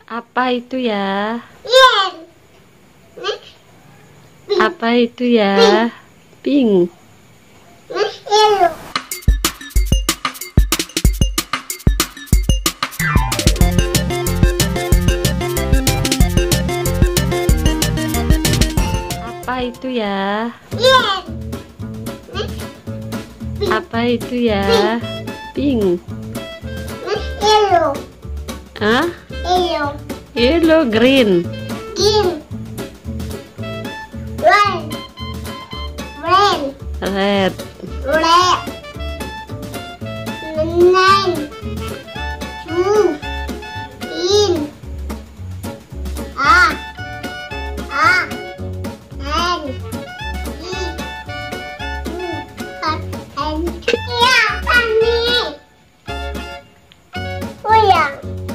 Apa itu ya? Yen. Apa itu ya? Pink. Yellow. Apa itu ya? Yen. Apa itu ya? Pink. Yellow. Hah? Yellow. Yellow, green. Green. Red. Red. Red. Red. Nine. Two. In. A. N. E. N. Ya, Tani. Uyang.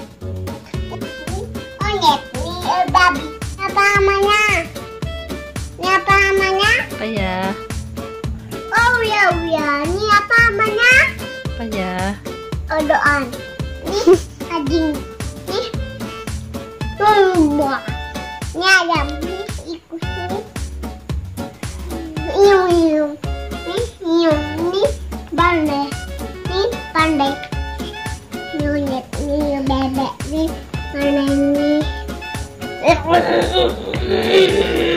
Onyet nih babi. Apa namanya? Ini apa namanya? Apa ya? Oh ya, ini apa namanya? Apa ya? Odoan. Nih, anjing. Nih. Rumah. Ini ayam. Nih, ikut nih. Iung. Nih, iung. Nih, pandai. Nih, pandai. Nyonyet. Nih, bebek. Nih, pandai nih.